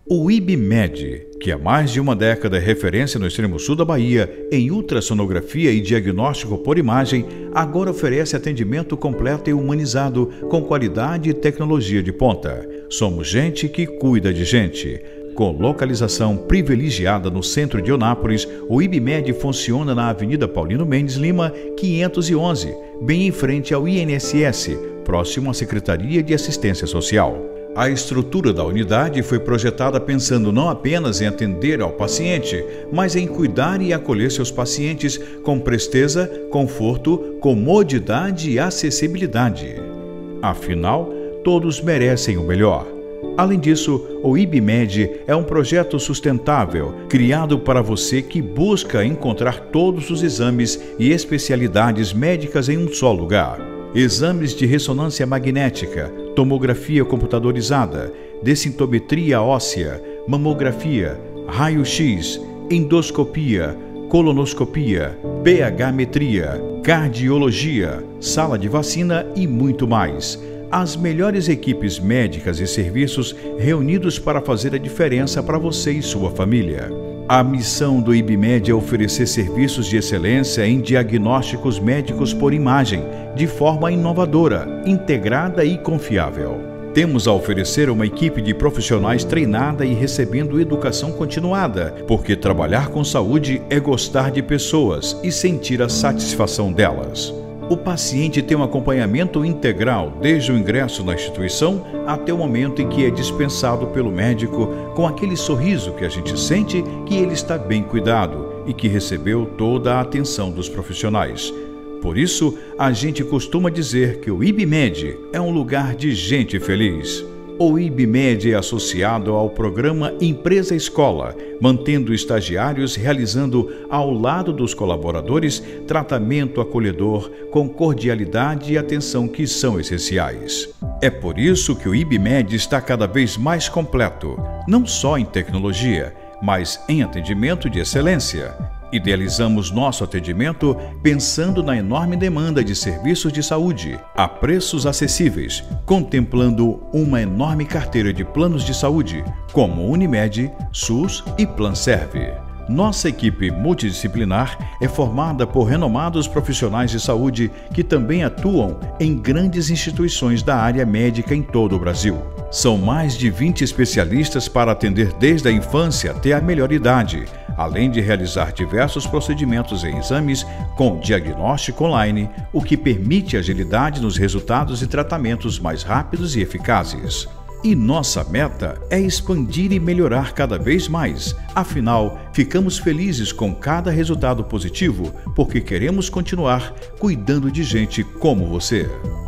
O IBMED, que há mais de uma década é referência no extremo sul da Bahia em ultrassonografia e diagnóstico por imagem, agora oferece atendimento completo e humanizado com qualidade e tecnologia de ponta. Somos gente que cuida de gente. Com localização privilegiada no centro de Eunápolis, o IBMED funciona na Avenida Paulino Mendes Lima, 511, bem em frente ao INSS, próximo à Secretaria de Assistência Social. A estrutura da unidade foi projetada pensando não apenas em atender ao paciente, mas em cuidar e acolher seus pacientes com presteza, conforto, comodidade e acessibilidade. Afinal, todos merecem o melhor. Além disso, o IBMED é um projeto sustentável, criado para você que busca encontrar todos os exames e especialidades médicas em um só lugar. Exames de ressonância magnética, tomografia computadorizada, densitometria óssea, mamografia, raio-x, endoscopia, colonoscopia, pH-metria, cardiologia, sala de vacina e muito mais. As melhores equipes médicas e serviços reunidos para fazer a diferença para você e sua família. A missão do IBMED é oferecer serviços de excelência em diagnósticos médicos por imagem, de forma inovadora, integrada e confiável. Temos a oferecer uma equipe de profissionais treinada e recebendo educação continuada, porque trabalhar com saúde é gostar de pessoas e sentir a satisfação delas. O paciente tem um acompanhamento integral desde o ingresso na instituição até o momento em que é dispensado pelo médico, com aquele sorriso que a gente sente que ele está bem cuidado e que recebeu toda a atenção dos profissionais. Por isso, a gente costuma dizer que o IBMED é um lugar de gente feliz. O IBMED é associado ao programa Empresa Escola, mantendo estagiários realizando ao lado dos colaboradores tratamento acolhedor com cordialidade e atenção que são essenciais. É por isso que o IBMED está cada vez mais completo, não só em tecnologia, mas em atendimento de excelência. Idealizamos nosso atendimento pensando na enorme demanda de serviços de saúde, a preços acessíveis, contemplando uma enorme carteira de planos de saúde, como Unimed, SUS e Planserve. Nossa equipe multidisciplinar é formada por renomados profissionais de saúde que também atuam em grandes instituições da área médica em todo o Brasil. São mais de 20 especialistas para atender desde a infância até a melhor idade, além de realizar diversos procedimentos e exames com diagnóstico online, o que permite agilidade nos resultados e tratamentos mais rápidos e eficazes. E nossa meta é expandir e melhorar cada vez mais. Afinal, ficamos felizes com cada resultado positivo porque queremos continuar cuidando de gente como você.